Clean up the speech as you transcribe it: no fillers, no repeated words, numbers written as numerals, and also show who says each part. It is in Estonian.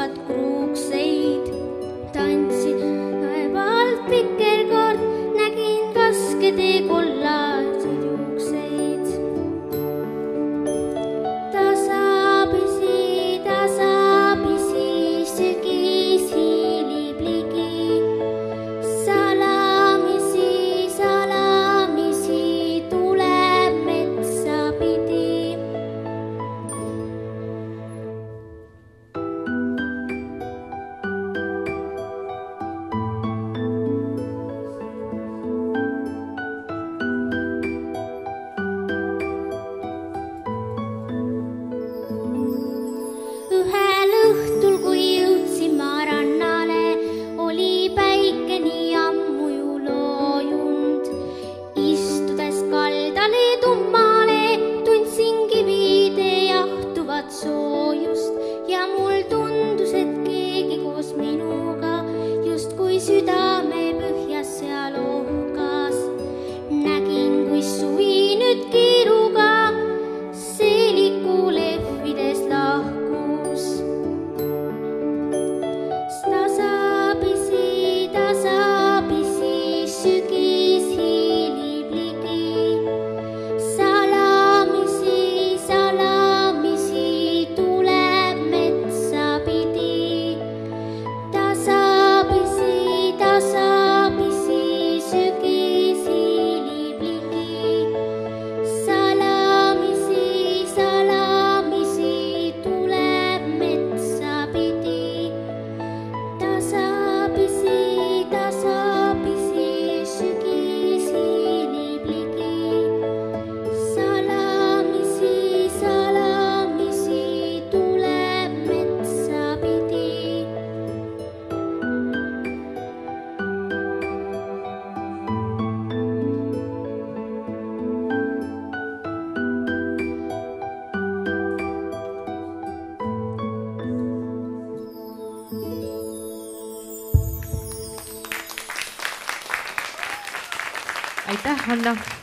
Speaker 1: kasvavad kruukseid. Tantsin õevalt pikerkord, nägin kaskede kollaseid juukseid. Tasapisi sügis hiilib ligi. Salamisi tuleb metsa pidi. Ühel õhtul, kui jõudsin ma rannale, oli päike nii ammu ju loojunud. Istudes kaldale tummale, tundsin kivide jahtuvat soojust ja mul tundus, et keegi koos minuga justkui südame põhjas seal ohkas. Nägin, kui suvi nüüd kiiruga seeliku lehvides lahkus. Tasapisi sügis hiilib ligi. Salamisi tuleb metsa pidi. Tasapisi sügis hiilib ligi. Salamisi tuleb metsa pidi. Tasapisi sügis hiilib ligi. Salamisi tuleb metsa pidi.
Speaker 2: Aitäh, Anna!